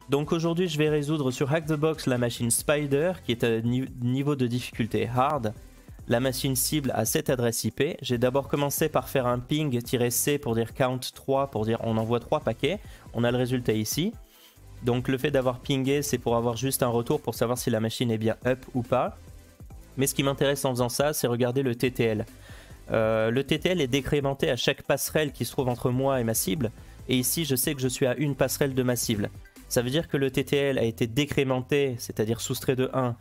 Donc aujourd'hui je vais résoudre sur Hack the Box la machine Spider qui est à niveau de difficulté hard. La machine cible a cette adresse IP. J'ai d'abord commencé par faire un ping-c pour dire count 3, pour dire on envoie 3 paquets. On a le résultat ici. Donc le fait d'avoir pingé, c'est pour avoir juste un retour pour savoir si la machine est bien up ou pas. Mais ce qui m'intéresse en faisant ça, c'est regarder le TTL. Le TTL est décrémenté à chaque passerelle qui se trouve entre moi et ma cible. Et ici, je sais que je suis à une passerelle de ma cible. Ça veut dire que le TTL a été décrémenté, c'est-à-dire soustrait de 1,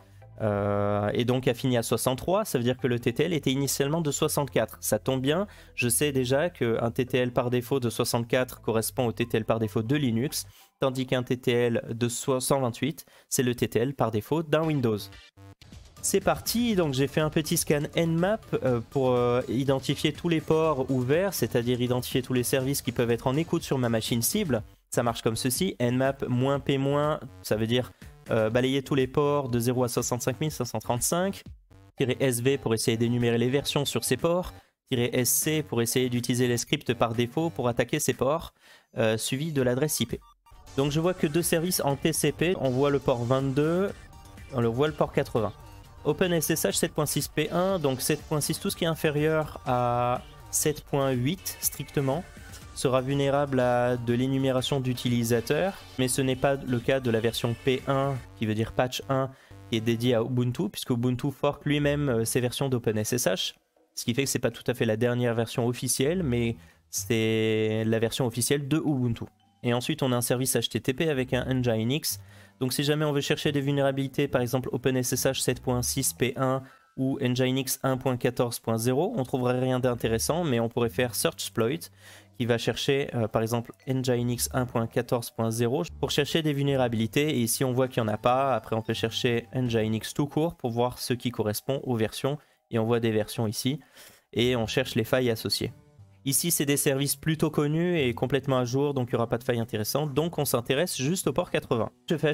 et donc a fini à 63. Ça veut dire que le TTL était initialement de 64. Ça tombe bien, je sais déjà qu'un TTL par défaut de 64 correspond au TTL par défaut de Linux, tandis qu'un TTL de 128, c'est le TTL par défaut d'un Windows. C'est parti, donc j'ai fait un petit scan Nmap pour identifier tous les ports ouverts, c'est-à-dire identifier tous les services qui peuvent être en écoute sur ma machine cible. Ça marche comme ceci, Nmap -P-, ça veut dire balayer tous les ports de 0 à 65 535, -SV pour essayer d'énumérer les versions sur ces ports, -SC pour essayer d'utiliser les scripts par défaut pour attaquer ces ports, suivi de l'adresse IP. Donc je vois que deux services en TCP, on voit le port 22, on voit le port 80. OpenSSH 7.6P1, donc 7.6, tout ce qui est inférieur à 7.8 strictement, sera vulnérable à de l'énumération d'utilisateurs, mais ce n'est pas le cas de la version P1, qui veut dire patch 1, qui est dédiée à Ubuntu, puisque Ubuntu fork lui-même ses versions d'OpenSSH, ce qui fait que c'est pas tout à fait la dernière version officielle, mais c'est la version officielle de Ubuntu. Et ensuite on a un service HTTP avec un Nginx. Donc si jamais on veut chercher des vulnérabilités, par exemple OpenSSH 7.6P1 ou Nginx 1.14.0, on trouverait rien d'intéressant, mais on pourrait faire Searchsploit, qui va chercher par exemple Nginx 1.14.0 pour chercher des vulnérabilités. Et ici on voit qu'il n'y en a pas, après on peut chercher Nginx tout court pour voir ce qui correspond aux versions. Et on voit des versions ici, et on cherche les failles associées. Ici, c'est des services plutôt connus et complètement à jour, donc il n'y aura pas de faille intéressante. Donc on s'intéresse juste au port 80. Je fais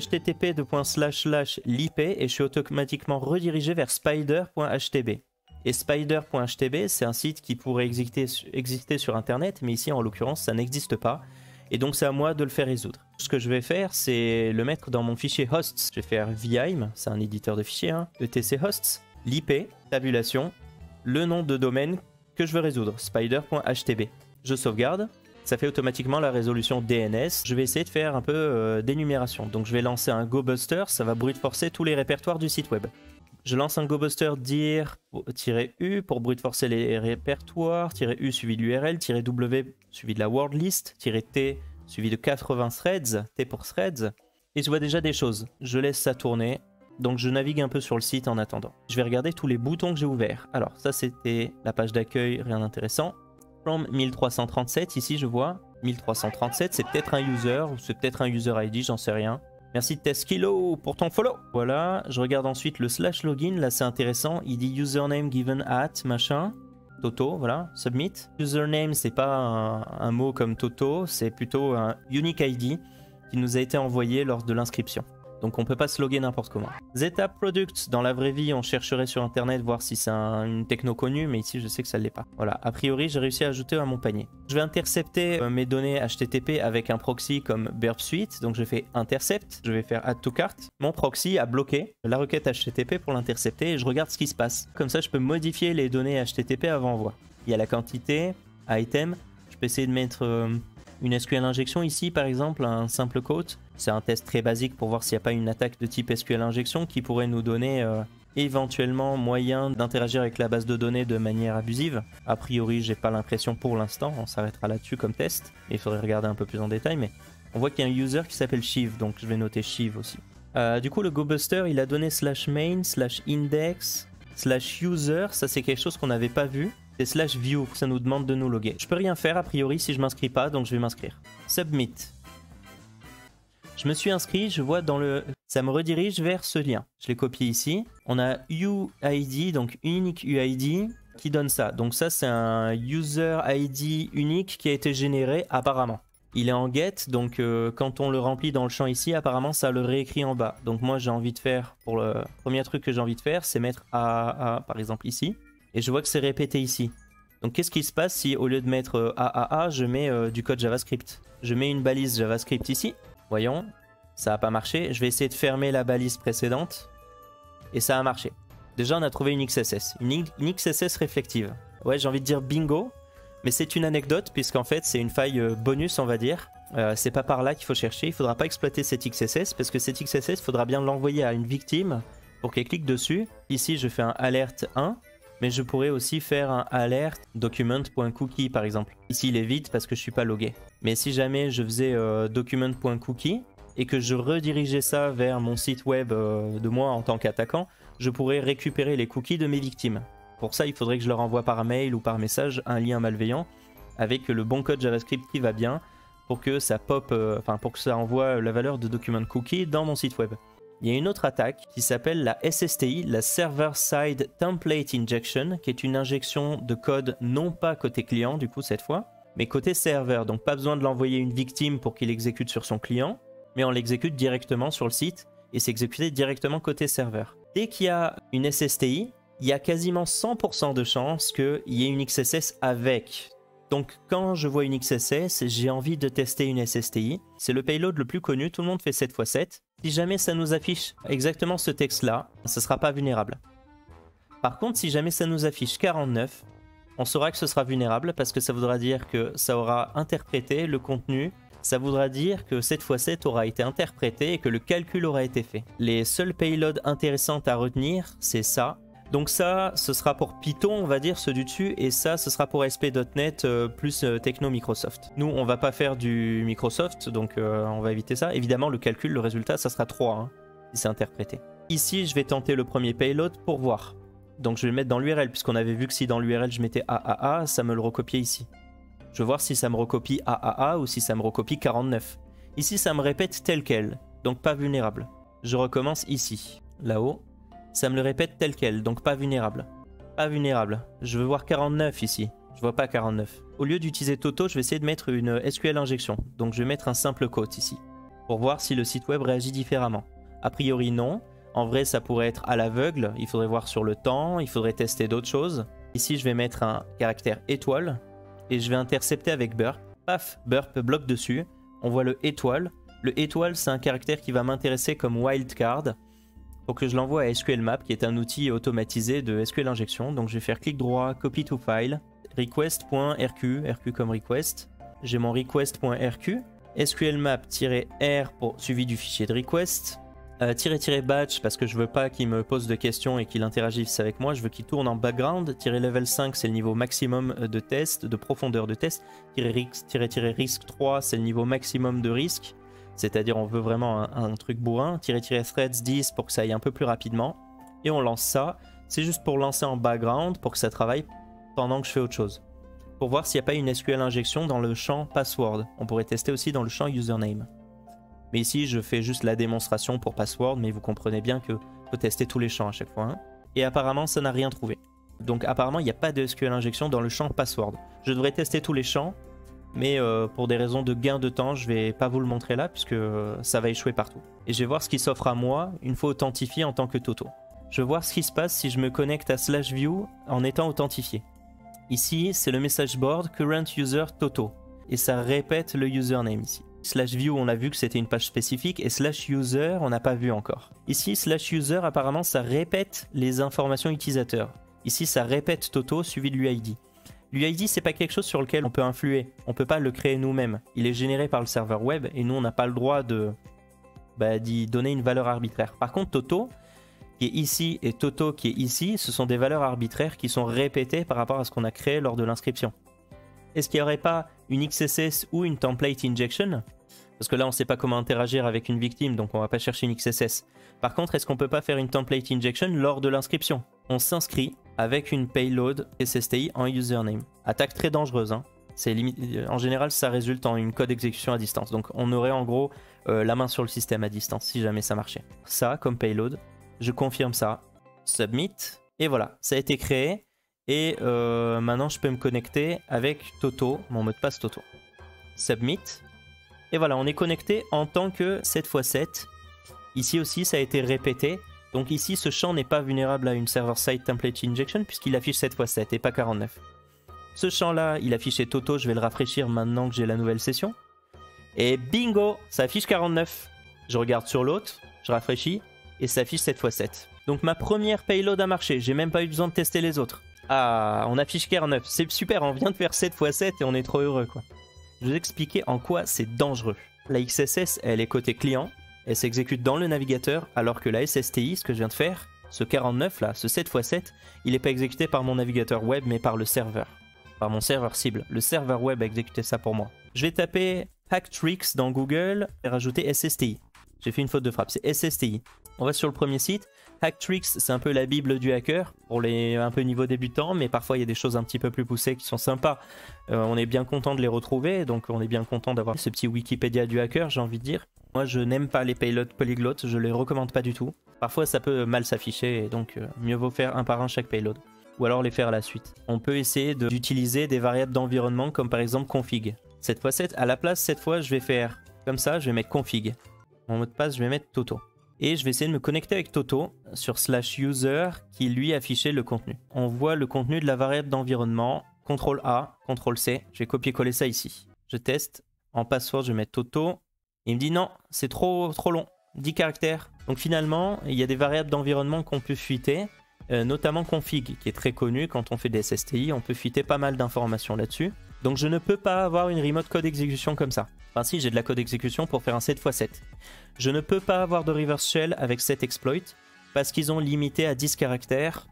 http://lip et je suis automatiquement redirigé vers spider.htb. Et spider.htb, c'est un site qui pourrait exister sur Internet, mais ici, en l'occurrence, ça n'existe pas. Et donc c'est à moi de le faire résoudre. Ce que je vais faire, c'est le mettre dans mon fichier hosts. Je vais faire vim, c'est un éditeur de fichiers, hein, etc hosts, l'IP, tabulation, le nom de domaine que je veux résoudre, spider.htb. Je sauvegarde, ça fait automatiquement la résolution DNS. Je vais essayer de faire un peu d'énumération. Donc je vais lancer un GoBuster, ça va brute forcer tous les répertoires du site web. Je lance un GoBuster dir-u pour brute forcer les répertoires, -u suivi de l'URL, -w suivi de la word list, -t suivi de 80 threads, t pour threads. Et je vois déjà des choses. Je laisse ça tourner. Donc je navigue un peu sur le site en attendant. Je vais regarder tous les boutons que j'ai ouverts. Alors ça c'était la page d'accueil, rien d'intéressant. From 1337, ici je vois 1337, c'est peut-être un user ou c'est peut-être un user ID, j'en sais rien. Merci Teskilo pour ton follow. Voilà, je regarde ensuite le /login, là c'est intéressant. Il dit username given at machin. Toto, voilà, submit. Username c'est pas un mot comme Toto, c'est plutôt un unique ID qui nous a été envoyé lors de l'inscription. Donc on peut pas se loguer n'importe comment. Zeta Product, dans la vraie vie, on chercherait sur internet voir si c'est une techno connue, mais ici je sais que ça ne l'est pas. Voilà, a priori j'ai réussi à ajouter à mon panier. Je vais intercepter mes données HTTP avec un proxy comme Burp Suite, donc je fais intercept, je vais faire add to cart. Mon proxy a bloqué la requête HTTP pour l'intercepter et je regarde ce qui se passe. Comme ça je peux modifier les données HTTP avant envoi. Il y a la quantité, item, je peux essayer de mettre une SQL injection ici par exemple, un simple quote. C'est un test très basique pour voir s'il n'y a pas une attaque de type SQL injection qui pourrait nous donner éventuellement moyen d'interagir avec la base de données de manière abusive. A priori, j'ai pas l'impression pour l'instant, on s'arrêtera là-dessus comme test. Et il faudrait regarder un peu plus en détail, mais on voit qu'il y a un user qui s'appelle Shiv, donc je vais noter Shiv aussi. Du coup, le GoBuster, il a donné /main, /index, /user, ça c'est quelque chose qu'on n'avait pas vu. C'est /view, ça nous demande de nous loguer. Je peux rien faire a priori si je m'inscris pas, donc je vais m'inscrire. Submit. Je me suis inscrit, je vois dans le... Ça me redirige vers ce lien. Je l'ai copié ici. On a UID, donc unique UID, qui donne ça. Donc ça, c'est un user ID unique qui a été généré apparemment. Il est en get, donc quand on le remplit dans le champ ici, apparemment, ça le réécrit en bas. Donc moi, j'ai envie de faire, pour le premier truc que j'ai envie de faire, c'est mettre AAA, par exemple, ici. Et je vois que c'est répété ici. Donc qu'est-ce qui se passe si, au lieu de mettre AAA, je mets du code JavaScript? Je mets une balise JavaScript ici. Voyons, Ça n'a pas marché. Je vais essayer de fermer la balise précédente. Et ça a marché. Déjà, on a trouvé une XSS. Une XSS réflective. Ouais, j'ai envie de dire bingo. Mais c'est une anecdote, puisqu'en fait, c'est une faille bonus, on va dire. C'est pas par là qu'il faut chercher. Il faudra pas exploiter cette XSS, parce que cette XSS, il faudra bien l'envoyer à une victime pour qu'elle clique dessus. Ici, je fais un alert 1. Mais je pourrais aussi faire un alert document.cookie par exemple. Ici il est vide parce que je suis pas logué. Mais si jamais je faisais document.cookie et que je redirigeais ça vers mon site web de moi en tant qu'attaquant, je pourrais récupérer les cookies de mes victimes. Pour ça, il faudrait que je leur envoie par mail ou par message un lien malveillant avec le bon code JavaScript qui va bien pour que ça pop, pour que ça envoie la valeur de document cookie dans mon site web. Il y a une autre attaque qui s'appelle la SSTI, la Server Side Template Injection, qui est une injection de code non pas côté client du coup cette fois, mais côté serveur. Donc pas besoin de l'envoyer à une victime pour qu'il exécute sur son client, mais on l'exécute directement sur le site et c'est exécuté directement côté serveur. Dès qu'il y a une SSTI, il y a quasiment 100% de chances qu'il y ait une XSS avec. Donc quand je vois une XSS, j'ai envie de tester une SSTI. C'est le payload le plus connu, tout le monde fait 7x7. Si jamais ça nous affiche exactement ce texte-là, ce ne sera pas vulnérable. Par contre, si jamais ça nous affiche 49, on saura que ce sera vulnérable parce que ça voudra dire que ça aura interprété le contenu. Ça voudra dire que 7x7 aura été interprété et que le calcul aura été fait. Les seuls payloads intéressants à retenir, c'est ça. Donc ça, ce sera pour Python, on va dire, ceux du dessus, et ça, ce sera pour ASP.NET plus techno Microsoft. Nous, on va pas faire du Microsoft, donc on va éviter ça. Évidemment, le calcul, le résultat, ça sera 3, hein, si c'est interprété. Ici, je vais tenter le premier payload pour voir. Donc je vais le mettre dans l'URL, puisqu'on avait vu que si dans l'URL, je mettais AAA, ça me le recopiait ici. Je vais voir si ça me recopie AAA ou si ça me recopie 49. Ici, ça me répète tel quel, donc pas vulnérable. Je recommence ici, là-haut. Ça me le répète tel quel, donc pas vulnérable. Pas vulnérable. Je veux voir 49 ici. Je vois pas 49. Au lieu d'utiliser Toto, je vais essayer de mettre une SQL injection. Donc je vais mettre un simple quote ici. Pour voir si le site web réagit différemment. A priori non. En vrai ça pourrait être à l'aveugle. Il faudrait voir sur le temps. Il faudrait tester d'autres choses. Ici je vais mettre un caractère étoile. Et je vais intercepter avec burp. Paf, burp bloque dessus. On voit le étoile. Le étoile c'est un caractère qui va m'intéresser comme wildcard. Pour que je l'envoie à SQLmap, qui est un outil automatisé de SQL injection. Donc je vais faire clic droit, copy to file, request.rq, rq comme request. J'ai mon request.rq, SQLmap-r pour suivi du fichier de request, --batch parce que je veux pas qu'il me pose de questions et qu'il interagisse avec moi, je veux qu'il tourne en background, -level 5 c'est le niveau maximum de test, de profondeur de test, -risk 3 c'est le niveau maximum de risque. C'est-à-dire on veut vraiment un truc bourrin, -threads 10 pour que ça aille un peu plus rapidement. Et on lance ça, c'est juste pour lancer en background, pour que ça travaille pendant que je fais autre chose. Pour voir s'il n'y a pas une SQL injection dans le champ password. On pourrait tester aussi dans le champ username. Mais ici je fais juste la démonstration pour password, mais vous comprenez bien que faut tester tous les champs à chaque fois. Hein. Et apparemment ça n'a rien trouvé. Donc apparemment il n'y a pas de SQL injection dans le champ password. Je devrais tester tous les champs. Mais pour des raisons de gain de temps, je vais pas vous le montrer là puisque ça va échouer partout. Et je vais voir ce qui s'offre à moi une fois authentifié en tant que Toto. Je vais voir ce qui se passe si je me connecte à /view en étant authentifié. Ici, c'est le message board current user Toto. Et ça répète le username ici. /view, on a vu que c'était une page spécifique et /user, on n'a pas vu encore. Ici, /user, apparemment, ça répète les informations utilisateurs. Ici, ça répète Toto suivi de l'UID. L'UID, c'est pas quelque chose sur lequel on peut influer. On peut pas le créer nous-mêmes. Il est généré par le serveur web et nous, on n'a pas le droit d'y donner une valeur arbitraire. Par contre, Toto, qui est ici, et Toto, qui est ici, ce sont des valeurs arbitraires qui sont répétées par rapport à ce qu'on a créé lors de l'inscription. Est-ce qu'il n'y aurait pas une XSS ou une template injection? Parce que là, on ne sait pas comment interagir avec une victime, donc on va pas chercher une XSS. Par contre, est-ce qu'on peut pas faire une template injection lors de l'inscription? On s'inscrit avec une payload SSTI en username. Attaque très dangereuse, hein. En général, ça résulte en une code exécution à distance. Donc on aurait en gros la main sur le système à distance si jamais ça marchait. Ça comme payload, je confirme ça, submit, et voilà, ça a été créé. Et maintenant, je peux me connecter avec Toto, mon mot de passe Toto. Submit. Et voilà, on est connecté en tant que 7x7. Ici aussi, ça a été répété. Donc ici, ce champ n'est pas vulnérable à une server-side template injection puisqu'il affiche 7x7 et pas 49. Ce champ-là, il affichait Toto. Je vais le rafraîchir maintenant que j'ai la nouvelle session. Et bingo, ça affiche 49. Je regarde sur l'autre, je rafraîchis et ça affiche 7x7. Donc ma première payload a marché, j'ai même pas eu besoin de tester les autres. Ah, on affiche Kern 9, c'est super, on vient de faire 7x7 et on est trop heureux quoi. Je vais vous expliquer en quoi c'est dangereux. La XSS, elle est côté client, elle s'exécute dans le navigateur, alors que la SSTI, ce que je viens de faire, ce 49 là, ce 7x7, il n'est pas exécuté par mon navigateur web mais par le serveur. Par mon serveur cible. Le serveur web a exécuté ça pour moi. Je vais taper Hacktricks dans Google et rajouter SSTI. J'ai fait une faute de frappe, c'est SSTI. On va sur le premier site. Hacktricks, c'est un peu la bible du hacker pour les un peu niveau débutant, mais parfois il y a des choses un petit peu plus poussées qui sont sympas. On est bien content de les retrouver, donc on est bien content d'avoir ce petit Wikipédia du hacker, j'ai envie de dire. Moi, je n'aime pas les payloads polyglottes, je les recommande pas du tout. Parfois, ça peut mal s'afficher, et donc mieux vaut faire un par un chaque payload. Ou alors les faire à la suite. On peut essayer d'utiliser des variables d'environnement, comme par exemple config. 7x7, à la place, cette fois, je vais faire comme ça, je vais mettre config. Mon mot de passe, je vais mettre Toto. Et je vais essayer de me connecter avec Toto sur /user qui lui affichait le contenu. On voit le contenu de la variable d'environnement. CTRL A, CTRL C. Je vais copier-coller ça ici. Je teste. En password, je vais mettre Toto. Il me dit non, c'est trop long. 10 caractères. Donc finalement, il y a des variables d'environnement qu'on peut fuiter. Notamment config, qui est très connu quand on fait des SSTI. On peut fuiter pas mal d'informations là-dessus. Donc je ne peux pas avoir une remote code exécution comme ça. Enfin si, j'ai de la code exécution pour faire un 7x7. Je ne peux pas avoir de reverse shell avec cet exploit parce qu'ils ont limité à 10 caractères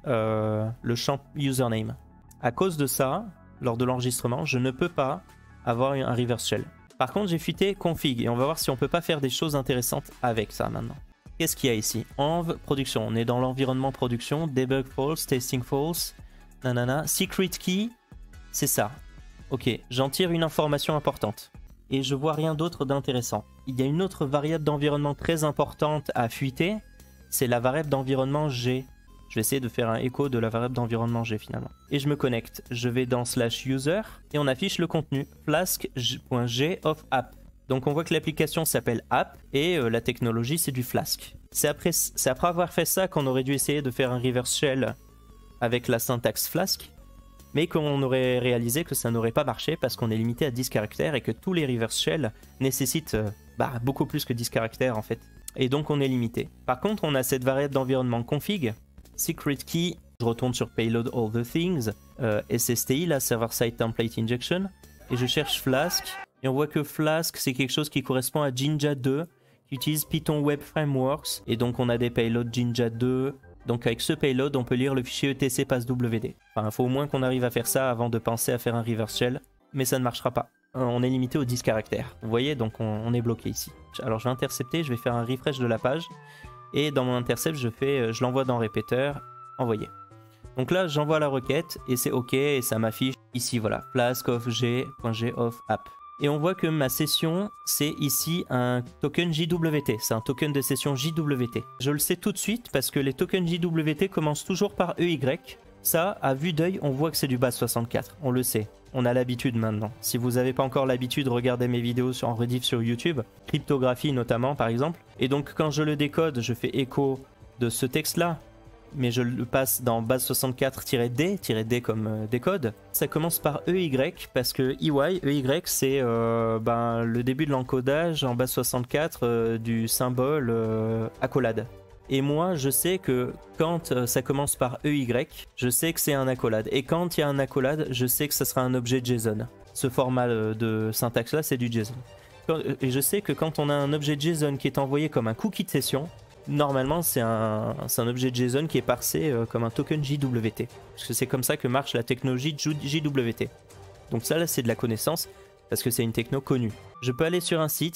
le champ username. À cause de ça, lors de l'enregistrement, je ne peux pas avoir un reverse shell. Par contre, j'ai fuité config et on va voir si on peut pas faire des choses intéressantes avec ça maintenant. Qu'est-ce qu'il y a ici? Env production, on est dans l'environnement production, debug false, testing false, nanana, secret key, c'est ça. Ok, j'en tire une information importante. Et je vois rien d'autre d'intéressant. Il y a une autre variable d'environnement très importante à fuiter, c'est la variable d'environnement G. Je vais essayer de faire un écho de la variable d'environnement G finalement. Et je me connecte, je vais dans /user et on affiche le contenu flask.g of app. Donc on voit que l'application s'appelle app et la technologie c'est du Flask. C'est après avoir fait ça qu'on aurait dû essayer de faire un reverse shell avec la syntaxe Flask. Mais qu'on aurait réalisé que ça n'aurait pas marché parce qu'on est limité à 10 caractères et que tous les reverse shell nécessitent beaucoup plus que 10 caractères en fait. Et donc on est limité. Par contre, on a cette variable d'environnement config, secret key, je retourne sur payload all the things, SSTI, la server side template injection, et je cherche Flask. Et on voit que Flask, c'est quelque chose qui correspond à Jinja 2, qui utilise Python Web Frameworks. Et donc on a des payloads Jinja 2. Donc avec ce payload, on peut lire le fichier etc passwd. Enfin, il faut au moins qu'on arrive à faire ça avant de penser à faire un reverse shell. Mais ça ne marchera pas. On est limité aux 10 caractères. Vous voyez, donc on est bloqué ici. Alors je vais intercepter, je vais faire un refresh de la page. Et dans mon intercept, je l'envoie dans répéteur, envoyer. Donc là, j'envoie la requête et c'est OK. Et ça m'affiche ici, voilà, flask of g.g of app. Et on voit que ma session, c'est ici un token JWT. C'est un token de session JWT. Je le sais tout de suite parce que les tokens JWT commencent toujours par EY. Ça, à vue d'œil, on voit que c'est du base64. On le sait. On a l'habitude maintenant. Si vous n'avez pas encore l'habitude, regardez mes vidéos en rediff sur YouTube. Cryptographie notamment, par exemple. Et donc, quand je le décode, je fais écho de ce texte-là. Mais je le passe dans base64-D comme décode. Ça commence par EY parce que EY c'est le début de l'encodage en base64 du symbole accolade. Et moi, je sais que quand ça commence par EY, je sais que c'est un accolade. Et quand il y a un accolade, je sais que ça sera un objet JSON. Ce format de syntaxe-là, c'est du JSON. Et je sais que quand on a un objet JSON qui est envoyé comme un cookie de session, normalement, c'est un objet JSON qui est parsé comme un token JWT. Parce que c'est comme ça que marche la technologie JWT. Donc ça, là, c'est de la connaissance, parce que c'est une techno connue. Je peux aller sur un site,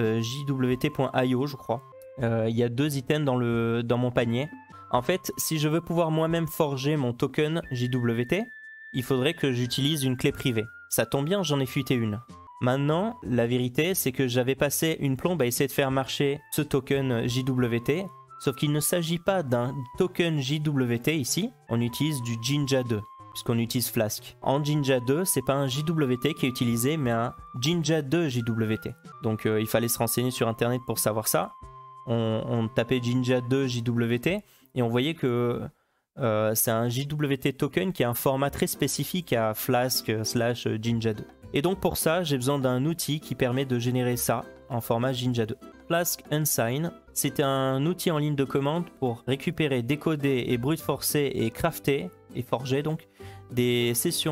jwt.io, je crois. Il y a 2 items dans mon panier. En fait, si je veux pouvoir moi-même forger mon token JWT, il faudrait que j'utilise une clé privée. Ça tombe bien, j'en ai fuité une. Maintenant, la vérité, c'est que j'avais passé une plombe à essayer de faire marcher ce token JWT, sauf qu'il ne s'agit pas d'un token JWT ici, on utilise du Jinja 2, puisqu'on utilise Flask. En Jinja 2, c'est pas un JWT qui est utilisé, mais un Jinja 2 JWT. Donc il fallait se renseigner sur internet pour savoir ça. On tapait Jinja 2 JWT, et on voyait que c'est un JWT token qui a un format très spécifique à Flask/Jinja 2. Et donc pour ça, j'ai besoin d'un outil qui permet de générer ça en format Jinja 2. Flask Unsign, c'est un outil en ligne de commande pour récupérer, décoder et brute forcer et crafter, et forger donc, des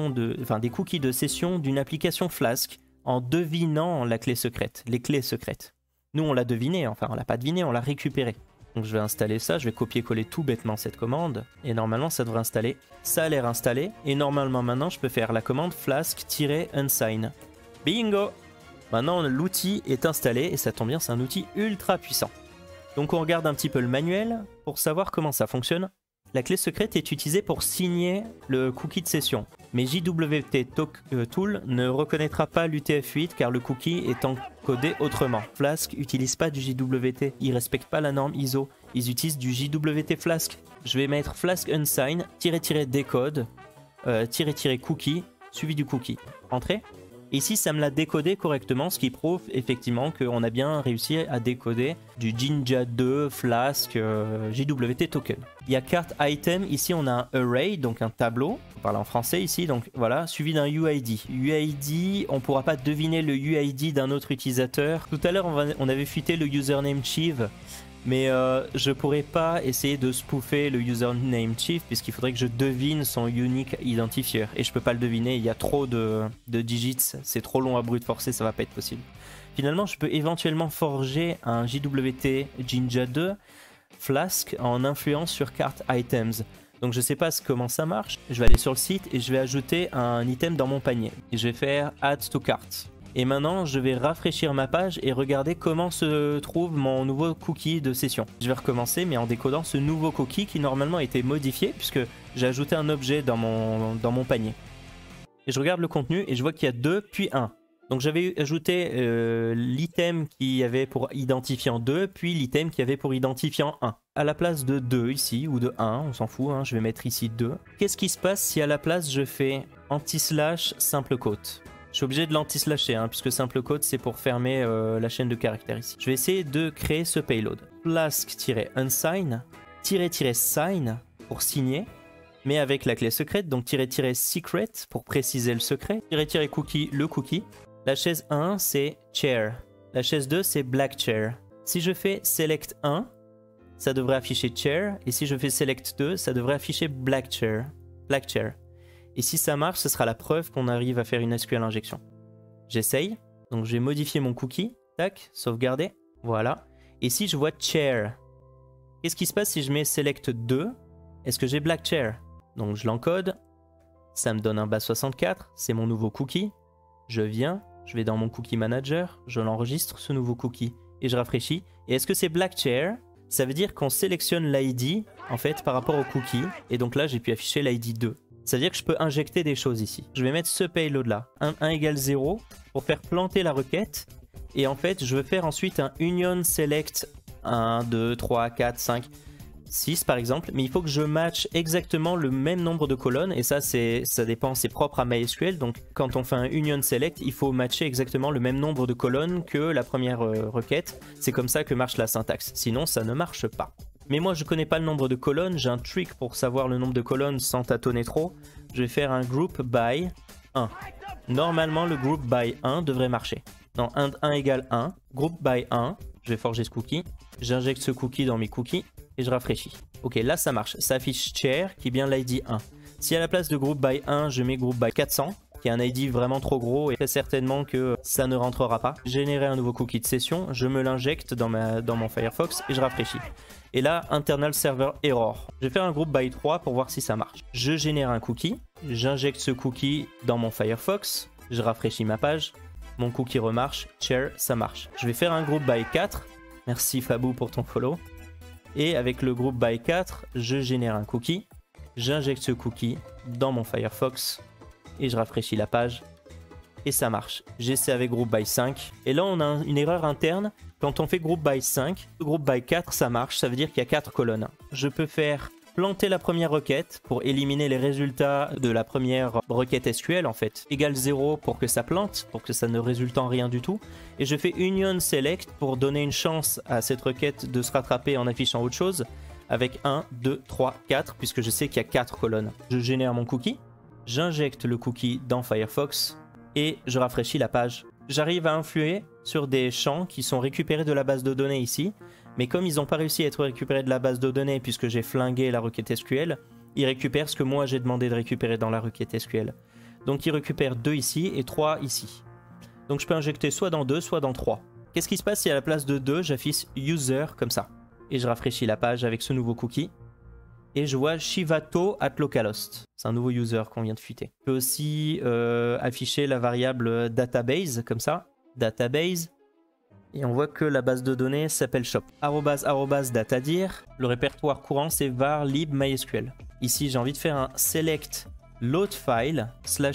cookies de session d'une application Flask en devinant la clé secrète, les clés secrètes. Nous on l'a deviné, enfin on l'a pas deviné, on l'a récupéré. Donc je vais installer ça, je vais copier-coller tout bêtement cette commande, et normalement ça devrait installer. Ça a l'air installé, et normalement maintenant je peux faire la commande flask-unsign. Bingo! Maintenant l'outil est installé, et ça tombe bien, c'est un outil ultra puissant. Donc on regarde un petit peu le manuel pour savoir comment ça fonctionne. La clé secrète est utilisée pour signer le cookie de session. Mais JWT Tool ne reconnaîtra pas l'UTF-8 car le cookie est encodé autrement. Flask n'utilise pas du JWT, ils ne respectent pas la norme ISO, ils utilisent du JWT Flask. Je vais mettre Flask Unsign, --decode, --cookie, suivi du cookie. Entrée. Ici, ça me l'a décodé correctement, ce qui prouve effectivement qu'on a bien réussi à décoder du Jinja 2 Flask JWT token. Il y a carte item, ici on a un array, donc un tableau, on parle en français ici, donc voilà, suivi d'un UID. UID, on ne pourra pas deviner le UID d'un autre utilisateur. Tout à l'heure, on avait fuité le username Chief, mais je pourrais pas essayer de spoofer le username Chief puisqu'il faudrait que je devine son unique identifier. Et je peux pas le deviner, il y a trop de digits, c'est trop long à brute forcer, ça va pas être possible. Finalement, je peux éventuellement forger un JWT Jinja 2 Flask en influence sur carte items. Donc je sais pas comment ça marche. Je vais aller sur le site et je vais ajouter un item dans mon panier. Et je vais faire Add to Cart. Et maintenant, je vais rafraîchir ma page et regarder comment se trouve mon nouveau cookie de session. Je vais recommencer, mais en décodant ce nouveau cookie qui normalement a été modifié puisque j'ai ajouté un objet dans mon panier. Et je regarde le contenu et je vois qu'il y a 2 puis 1. Donc j'avais ajouté l'item qui avait pour identifiant 2, puis l'item qui avait pour identifiant 1. À la place de 2 ici, ou de 1, on s'en fout, hein, je vais mettre ici 2. Qu'est-ce qui se passe si à la place je fais anti-slash simple quote? Je suis obligé de l'anti-slasher, hein, puisque simple quote c'est pour fermer la chaîne de caractères ici. Je vais essayer de créer ce payload. Flask-unsign, --sign pour signer, mais avec la clé secrète, donc --secret pour préciser le secret, --cookie le cookie. La chaise 1 c'est chair, la chaise 2 c'est black chair. Si je fais select 1, ça devrait afficher chair, et si je fais select 2, ça devrait afficher black chair. Et si ça marche, ce sera la preuve qu'on arrive à faire une SQL injection. J'essaye, donc je vais modifier mon cookie, tac, sauvegarder, voilà. Et si je vois chair, qu'est-ce qui se passe si je mets select 2? Est-ce que j'ai black chair? Donc je l'encode, ça me donne un base64, c'est mon nouveau cookie. Je viens, je vais dans mon cookie manager, je l'enregistre ce nouveau cookie et je rafraîchis. Et est-ce que c'est black chair? Ça veut dire qu'on sélectionne l'ID en fait par rapport au cookie. Et donc là j'ai pu afficher l'ID 2. Ça veut dire que je peux injecter des choses ici. Je vais mettre ce payload là, 1 égale 0 pour faire planter la requête. Et en fait je veux faire ensuite un union select 1, 2, 3, 4, 5, 6 par exemple, mais il faut que je matche exactement le même nombre de colonnes, et ça dépend, c'est propre à MySQL, donc quand on fait un union select, il faut matcher exactement le même nombre de colonnes que la première requête. C'est comme ça que marche la syntaxe, sinon ça ne marche pas. Mais moi je connais pas le nombre de colonnes, j'ai un trick pour savoir le nombre de colonnes sans tâtonner trop. Je vais faire un group by 1. Normalement le group by 1 devrait marcher. Non, 1 égale 1, group by 1, je vais forger ce cookie, j'injecte ce cookie dans mes cookies, et je rafraîchis. Ok, là ça marche, ça affiche chair qui est bien l'ID 1. Si à la place de group by 1, je mets group by 400, qui est un ID vraiment trop gros et très certainement que ça ne rentrera pas. Générer un nouveau cookie de session, je me l'injecte dans mon Firefox et je rafraîchis. Et là, internal server error. Je vais faire un group by 3 pour voir si ça marche. Je génère un cookie, j'injecte ce cookie dans mon Firefox, je rafraîchis ma page, mon cookie remarche, chair, ça marche. Je vais faire un group by 4, merci Fabou pour ton follow. Et avec le group by 4, je génère un cookie, j'injecte ce cookie dans mon Firefox et je rafraîchis la page et ça marche. J'essaie avec group by 5 et là on a une erreur interne. Quand on fait group by 5, group by 4 ça marche, ça veut dire qu'il y a 4 colonnes. Je peux faire planter la première requête pour éliminer les résultats de la première requête SQL en fait. Égale 0 pour que ça plante, pour que ça ne résulte en rien du tout. Et je fais union select pour donner une chance à cette requête de se rattraper en affichant autre chose. Avec 1, 2, 3, 4, puisque je sais qu'il y a 4 colonnes. Je génère mon cookie, j'injecte le cookie dans Firefox et je rafraîchis la page. j'arrive à influer sur des champs qui sont récupérés de la base de données ici. Mais comme ils n'ont pas réussi à être récupérés de la base de données puisque j'ai flingué la requête SQL, ils récupèrent ce que moi j'ai demandé de récupérer dans la requête SQL. Donc ils récupèrent 2 ici et 3 ici. Donc je peux injecter soit dans 2, soit dans 3. Qu'est-ce qui se passe si à la place de 2, j'affiche user comme ça? Et je rafraîchis la page avec ce nouveau cookie. Et je vois Shivato at localhost. C'est un nouveau user qu'on vient de fuiter. Je peux aussi afficher la variable database comme ça. Database. Et on voit que la base de données s'appelle shop. @@datadir. Le répertoire courant c'est var lib mysql. Ici j'ai envie de faire un select load file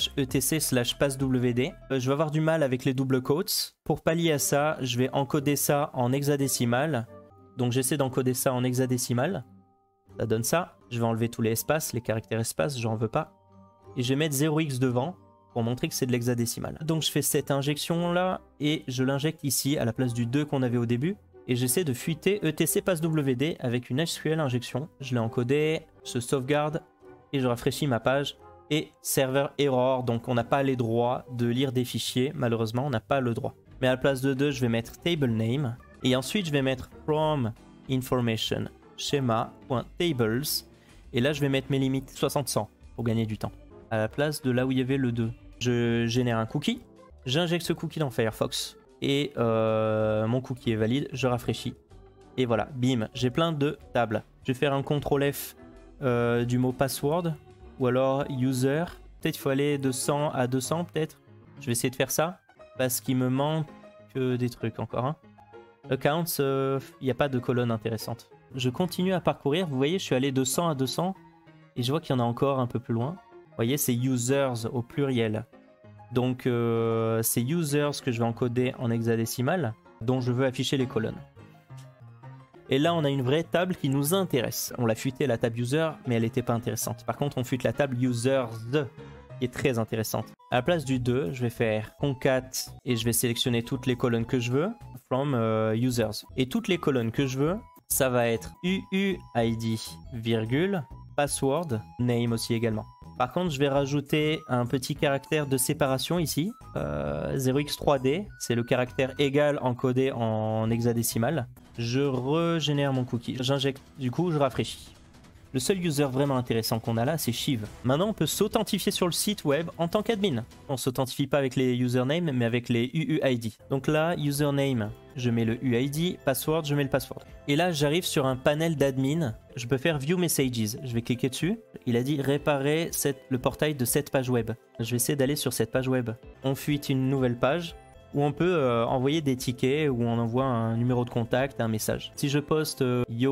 /etc/passwd. Je vais avoir du mal avec les double quotes. Pour pallier à ça, je vais encoder ça en hexadécimal. Donc j'essaie d'encoder ça en hexadécimal. Ça donne ça. Je vais enlever tous les espaces, les caractères espaces, j'en veux pas. Et je vais mettre 0x devant pour montrer que c'est de l'hexadécimal. Donc je fais cette injection là et je l'injecte ici à la place du 2 qu'on avait au début. Et j'essaie de fuiter etc passwd avec une SQL injection. Je l'ai encodé, je sauvegarde et je rafraîchis ma page. Et serveur error, donc on n'a pas les droits de lire des fichiers, malheureusement on n'a pas le droit. Mais à la place de 2, je vais mettre table name. Et ensuite je vais mettre from information schema.tables. Et là je vais mettre mes limites 60-100 pour gagner du temps. À la place de là où il y avait le 2, je génère un cookie. J'injecte ce cookie dans Firefox. Et mon cookie est valide, je rafraîchis. Et voilà, bim, j'ai plein de tables. Je vais faire un CTRL F du mot password. Ou alors user, peut-être il faut aller de 100 à 200 peut-être. Je vais essayer de faire ça parce qu'il me manque des trucs encore. Hein. Accounts, il n'y a pas de colonne intéressante. Je continue à parcourir, vous voyez je suis allé de 100 à 200 et je vois qu'il y en a encore un peu plus loin. Vous voyez c'est users au pluriel. Donc c'est users que je vais encoder en hexadécimal dont je veux afficher les colonnes. Et là, on a une vraie table qui nous intéresse. On l'a fuité la table user, mais elle n'était pas intéressante. Par contre, on fuite la table users, qui est très intéressante. À la place du 2, je vais faire concat et je vais sélectionner toutes les colonnes que je veux from users. Et toutes les colonnes que je veux, ça va être UUID, virgule, password, name aussi également. Par contre, je vais rajouter un petit caractère de séparation ici. 0x3d, c'est le caractère égal encodé en hexadécimal. Je régénère mon cookie. J'injecte, du coup, je rafraîchis. Le seul user vraiment intéressant qu'on a là, c'est Shiv. Maintenant, on peut s'authentifier sur le site web en tant qu'admin. On ne s'authentifie pas avec les usernames, mais avec les UUID. Donc là, username, je mets le UID, password, je mets le password. Et là, j'arrive sur un panel d'admin. Je peux faire View Messages. Je vais cliquer dessus. Il a dit réparer le portail de cette page web. Je vais essayer d'aller sur cette page web. On fuite une nouvelle page où on peut envoyer des tickets, où on envoie un numéro de contact, un message. Si je poste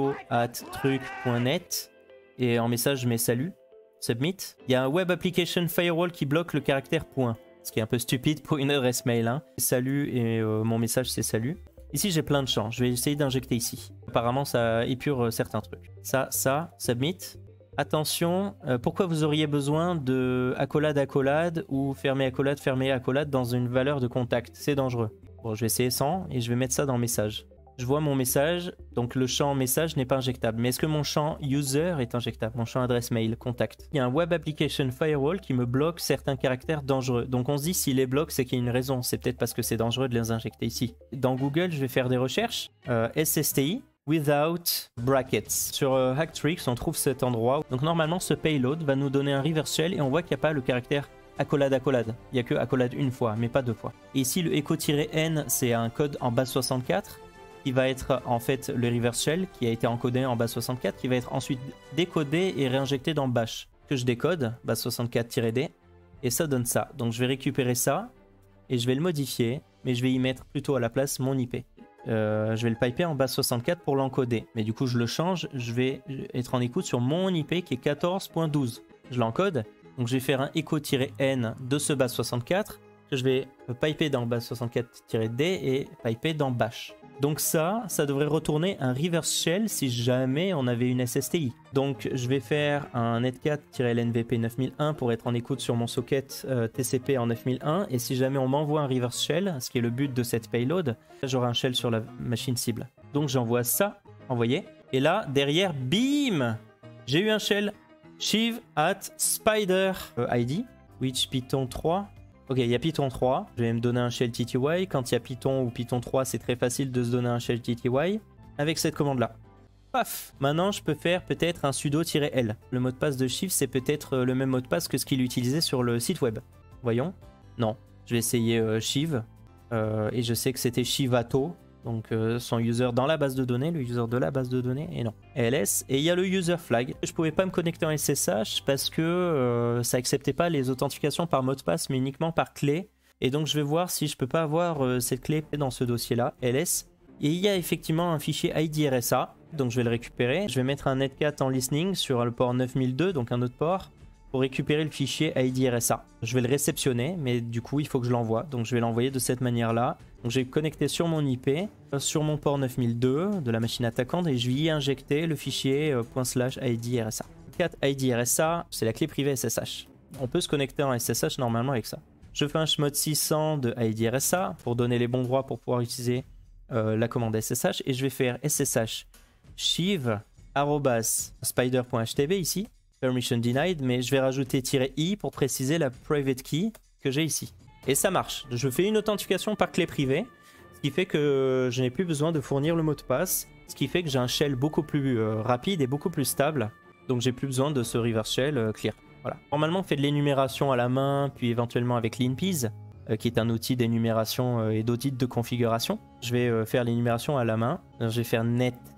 yo@truc.net et en message je mets salut, submit, il y a un web application firewall qui bloque le caractère point, ce qui est un peu stupide pour une adresse mail. Hein. Salut et mon message c'est salut. Ici j'ai plein de champs, je vais essayer d'injecter ici. Apparemment ça épure certains trucs. Ça, submit. Attention, pourquoi vous auriez besoin de accolade ou fermer accolade dans une valeur de contact? C'est dangereux. Bon, je vais essayer 100 et je vais mettre ça dans message. Je vois mon message, donc le champ message n'est pas injectable. Mais est-ce que mon champ user est injectable? Mon champ adresse mail, contact. Il y a un web application firewall qui me bloque certains caractères dangereux. Donc on se dit s'il les bloque, c'est qu'il y a une raison. C'est peut-être parce que c'est dangereux de les injecter ici. Dans Google, je vais faire des recherches. SSTI. Without brackets. Sur Hacktricks, on trouve cet endroit. Donc normalement, ce payload va nous donner un reverse shell et on voit qu'il n'y a pas le caractère accolade. Il n'y a que accolade une fois, mais pas deux fois. Et ici, le echo-n, c'est un code en base 64 qui va être en fait le reverse shell qui a été encodé en base 64 qui va être ensuite décodé et réinjecté dans bash. Que je décode, base 64-d, et ça donne ça. Donc je vais récupérer ça et je vais le modifier, mais je vais y mettre plutôt à la place mon IP. Je vais le piper en base 64 pour l'encoder. Mais du coup, je le change. Je vais être en écoute sur mon IP qui est 14.12. Je l'encode. Donc, je vais faire un echo-n de ce base 64 que je vais piper dans base 64-d et piper dans bash. Donc ça devrait retourner un reverse shell si jamais on avait une SSTI. Donc je vais faire un netcat-lnvp 9001 pour être en écoute sur mon socket TCP en 9001. Et si jamais on m'envoie un reverse shell, ce qui est le but de cette payload, j'aurai un shell sur la machine cible. Donc j'envoie ça, envoyé. Et là, derrière, bim, j'ai eu un shell Shiv at spider ID, which Python 3. Ok, il y a Python 3. Je vais me donner un shell TTY. Quand il y a Python ou Python 3, c'est très facile de se donner un shell TTY avec cette commande-là. Paf! Maintenant, je peux faire peut-être un sudo-l. Le mot de passe de Shiv, c'est peut-être le même mot de passe que ce qu'il utilisait sur le site web. Voyons. Non. Je vais essayer Shiv. Et je sais que c'était Shivato. Donc son user dans la base de données, le user de la base de données, et non. LS, et il y a le user flag. Je pouvais pas me connecter en SSH parce que ça acceptait pas les authentifications par mot de passe, mais uniquement par clé. Et donc je vais voir si je peux pas avoir cette clé dans ce dossier-là, LS. Et il y a effectivement un fichier IDRSA, donc je vais le récupérer. Je vais mettre un netcat en listening sur le port 9002, donc un autre port, pour récupérer le fichier IDRSA. Je vais le réceptionner, mais du coup il faut que je l'envoie. Donc je vais l'envoyer de cette manière-là. Donc j'ai connecté sur mon IP, sur mon port 9002 de la machine attaquante, et je vais y injecter le fichier ./IDRSA. IDRSA, c'est la clé privée SSH. On peut se connecter en SSH normalement avec ça. Je fais un chmod 600 de IDRSA pour donner les bons droits pour pouvoir utiliser la commande SSH, et je vais faire SSH shiv @spider.htb ici, permission denied, mais je vais rajouter -i pour préciser la private key que j'ai ici. Et ça marche. Je fais une authentification par clé privée, ce qui fait que je n'ai plus besoin de fournir le mot de passe, ce qui fait que j'ai un shell beaucoup plus rapide et beaucoup plus stable. Donc j'ai plus besoin de ce reverse shell clear. Voilà. Normalement on fait de l'énumération à la main, puis éventuellement avec l'InPeas, qui est un outil d'énumération et d'audit de configuration. Je vais faire l'énumération à la main. Alors, je vais faire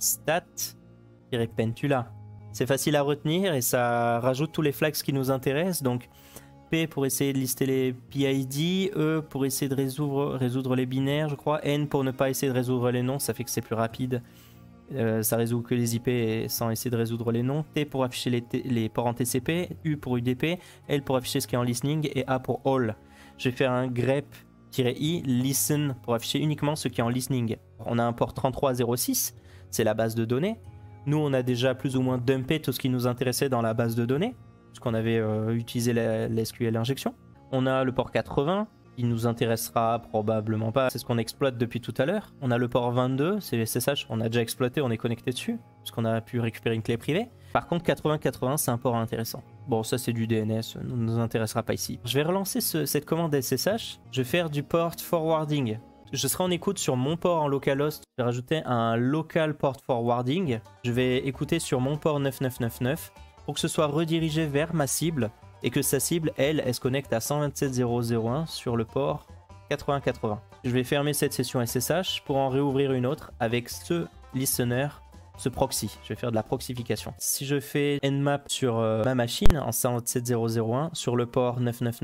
netstat-pentula. C'est facile à retenir et ça rajoute tous les flags qui nous intéressent. Donc P pour essayer de lister les PID, E pour essayer de résoudre les binaires, je crois, N pour ne pas essayer de résoudre les noms, ça fait que c'est plus rapide. Ça résout que les IP sans essayer de résoudre les noms. T pour afficher les ports en TCP, U pour UDP, L pour afficher ce qui est en listening et A pour all. Je vais faire un grep-i listen pour afficher uniquement ce qui est en listening. On a un port 3306, c'est la base de données. Nous, on a déjà plus ou moins dumpé tout ce qui nous intéressait dans la base de données, puisqu'on avait utilisé la SQL injection. On a le port 80, qui nous intéressera probablement pas, c'est ce qu'on exploite depuis tout à l'heure. On a le port 22, c'est SSH, on a déjà exploité, on est connecté dessus, puisqu'on a pu récupérer une clé privée. Par contre, 80-80, c'est un port intéressant. Bon, ça c'est du DNS, ne nous intéressera pas ici. Je vais relancer cette commande SSH, je vais faire du port forwarding. Je serai en écoute sur mon port en localhost. Je vais rajouter un local port forwarding. Je vais écouter sur mon port 9999 pour que ce soit redirigé vers ma cible et que sa cible, elle se connecte à 127.0.0.1 sur le port 8080. Je vais fermer cette session SSH pour en réouvrir une autre avec ce listener, ce proxy. Je vais faire de la proxification. Si je fais nmap sur ma machine en 127.0.0.1 sur le port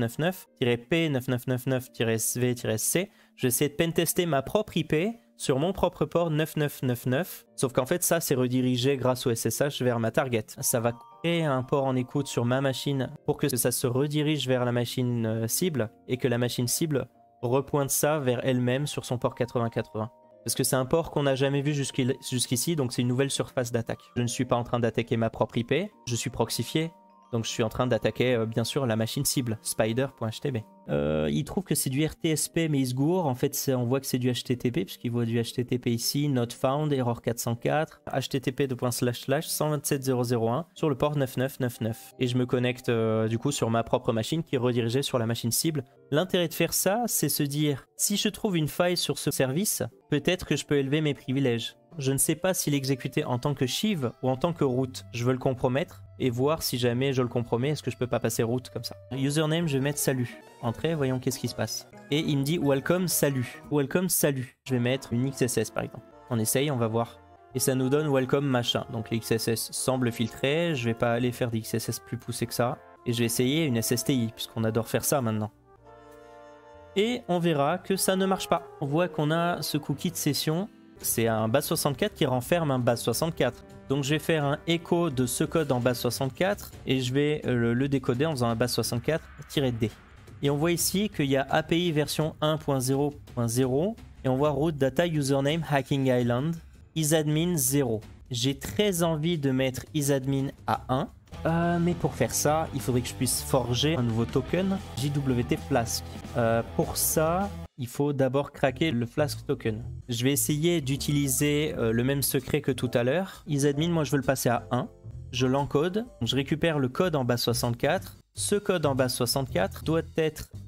9999-p9999-sv-c, je vais essayer de pentester ma propre IP sur mon propre port 9999. Sauf qu'en fait, ça, c'est redirigé grâce au SSH vers ma target. Ça va créer un port en écoute sur ma machine pour que ça se redirige vers la machine cible et que la machine cible repointe ça vers elle-même sur son port 8080. Parce que c'est un port qu'on n'a jamais vu jusqu'ici, donc c'est une nouvelle surface d'attaque. Je ne suis pas en train d'attaquer ma propre IP, je suis proxifié. Donc je suis en train d'attaquer bien sûr la machine cible, spider.htb. Il trouve que c'est du RTSP mais il se gourre. En fait on voit que c'est du HTTP puisqu'il voit du HTTP ici, not found, error 404, http://127.0.0.1 sur le port 9999. Et je me connecte du coup sur ma propre machine qui est redirigée sur la machine cible. L'intérêt de faire ça, c'est se dire, si je trouve une faille sur ce service, peut-être que je peux élever mes privilèges. Je ne sais pas s'il est exécuté en tant que Shiv ou en tant que root. Je veux le compromettre et voir si jamais je le compromets, est-ce que je peux pas passer root comme ça. Username, je vais mettre salut. Entrée, voyons qu'est-ce qui se passe. Et il me dit welcome salut. Welcome salut. Je vais mettre une XSS par exemple. On essaye, on va voir. Et ça nous donne welcome machin. Donc les XSS semblent filtrés. Je vais pas aller faire des XSS plus poussés que ça. Et je vais essayer une SSTI puisqu'on adore faire ça maintenant. Et on verra que ça ne marche pas. On voit qu'on a ce cookie de session. C'est un base 64 qui renferme un base 64. Donc je vais faire un écho de ce code en base 64 et je vais le décoder en faisant un base 64-D. Et on voit ici qu'il y a API version 1.0.0 et on voit root data username hacking island isadmin 0. J'ai très envie de mettre isadmin à 1. Mais pour faire ça, il faudrait que je puisse forger un nouveau token JWT Flask. Pour ça, il faut d'abord craquer le Flask token. Je vais essayer d'utiliser le même secret que tout à l'heure. Isadmin, moi je veux le passer à 1. Je l'encode. Je récupère le code en base 64. Ce code en base 64 doit être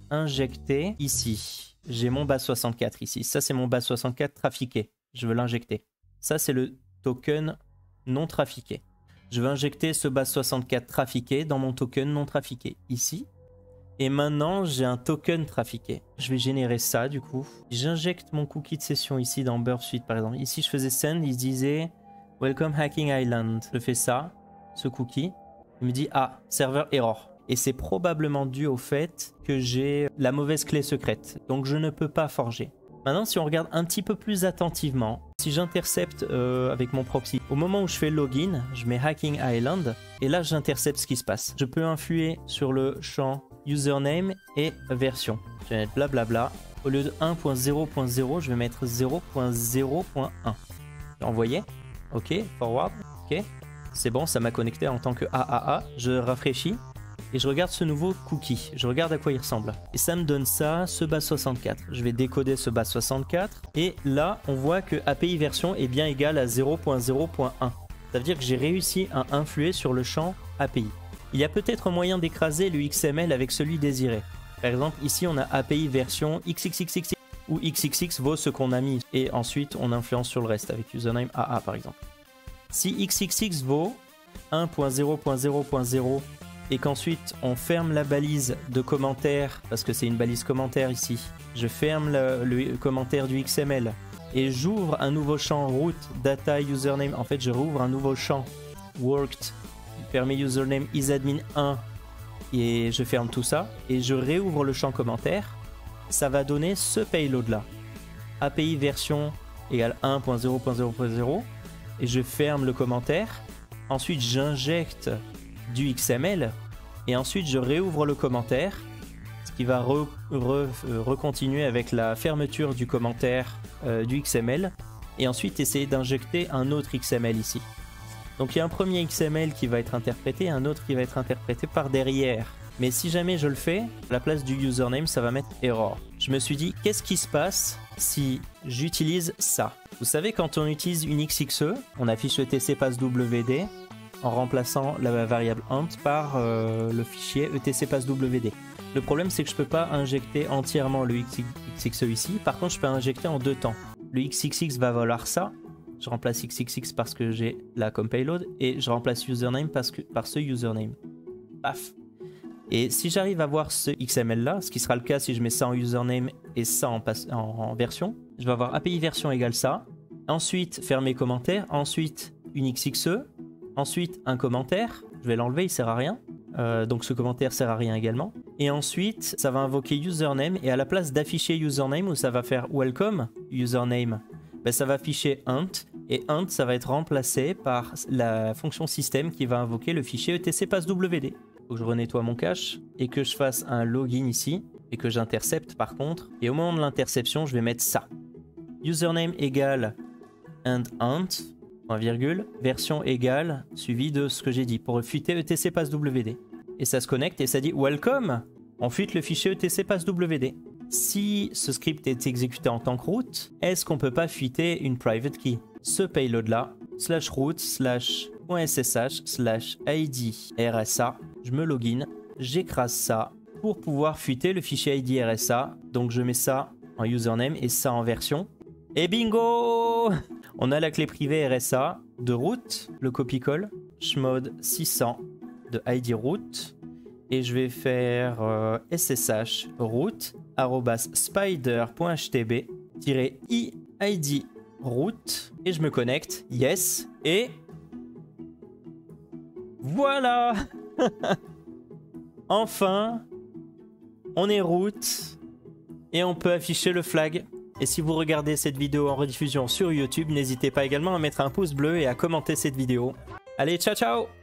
injecter ici. J'ai mon base64 ici. Ça, c'est mon base64 trafiqué. Je veux l'injecter. Ça, c'est le token non trafiqué. Je veux injecter ce base64 trafiqué dans mon token non trafiqué ici. Et maintenant, j'ai un token trafiqué. Je vais générer ça, du coup. J'injecte mon cookie de session ici dans Burp Suite, par exemple. Ici, je faisais send, il se disait Welcome Hacking Island. Je fais ça, ce cookie. Il me dit ah, serveur error. Et c'est probablement dû au fait que j'ai la mauvaise clé secrète. Donc, je ne peux pas forger. Maintenant, si on regarde un petit peu plus attentivement, si j'intercepte avec mon proxy, au moment où je fais login, je mets Hacking Island, et là, j'intercepte ce qui se passe. Je peux influer sur le champ username et version. Je vais mettre blablabla. Au lieu de 1.0.0, je vais mettre 0.0.1. Envoyer. Ok, forward. Ok. C'est bon, ça m'a connecté en tant que AAA. Je rafraîchis. Et je regarde ce nouveau cookie, je regarde à quoi il ressemble. Et ça me donne ça, ce base64. Je vais décoder ce base64. Et là, on voit que API version est bien égal à 0.0.1. Ça veut dire que j'ai réussi à influer sur le champ API. Il y a peut-être moyen d'écraser le XML avec celui désiré. Par exemple, ici, on a API version XXXX, où XXX vaut ce qu'on a mis. Et ensuite, on influence sur le reste avec username AA, par exemple. Si XXX vaut 1.0.0.0, et qu'ensuite on ferme la balise de commentaire, parce que c'est une balise commentaire ici, je ferme le commentaire du XML et j'ouvre un nouveau champ root data username. En fait, je rouvre un nouveau champ worked, permet username isadmin1 et je ferme tout ça et je réouvre le champ commentaire. Ça va donner ce payload là, API version égale 1.0.0.0 et je ferme le commentaire. Ensuite, j'injecte du XML et ensuite je réouvre le commentaire, ce qui va recontinuer avec la fermeture du commentaire du XML et ensuite essayer d'injecter un autre XML ici. Donc il y a un premier XML qui va être interprété et un autre qui va être interprété par derrière. Mais si jamais je le fais, à la place du username, ça va mettre error. Je me suis dit, qu'est-ce qui se passe si j'utilise ça? Vous savez, quand on utilise une XXE, on affiche le TC passwd en remplaçant la variable int par le fichier etcpasswd. Le problème, c'est que je peux pas injecter entièrement le XXE ici. Par contre, je peux injecter en deux temps. Le XXX va valoir ça. Je remplace XXX parce que j'ai là comme payload et je remplace username par ce username. Paf. Et si j'arrive à voir ce XML là, ce qui sera le cas si je mets ça en username et ça en version, je vais avoir API version égale ça. Ensuite, fermer commentaire. Ensuite, une XXE. Ensuite, un commentaire. Je vais l'enlever, il sert à rien. Donc ce commentaire sert à rien également. Et ensuite, ça va invoquer username. Et à la place d'afficher username, où ça va faire welcome username, ben, ça va afficher int. Et int, ça va être remplacé par la fonction système qui va invoquer le fichier etcpasswd. Faut que je renettoie mon cache et que je fasse un login ici. Et que j'intercepte par contre. Et au moment de l'interception, je vais mettre ça. Username égale and int. Virgule, version égale, suivi de ce que j'ai dit, pour fuiter etcpasswd. Et ça se connecte et ça dit welcome, on fuite le fichier etcpasswd. Si ce script est exécuté en tant que root, est-ce qu'on peut pas fuiter une private key? Ce payload là, /root/.ssh/id rsa, je me login, j'écrase ça pour pouvoir fuiter le fichier id rsa. Donc je mets ça en username et ça en version. Et bingo! On a la clé privée RSA de root, le copie-colle, chmod 600 de id root, et je vais faire ssh root @spider.htb-i id root et je me connecte, yes, et voilà. Enfin, on est root et on peut afficher le flag. Et si vous regardez cette vidéo en rediffusion sur YouTube, n'hésitez pas également à mettre un pouce bleu et à commenter cette vidéo. Allez, ciao ciao!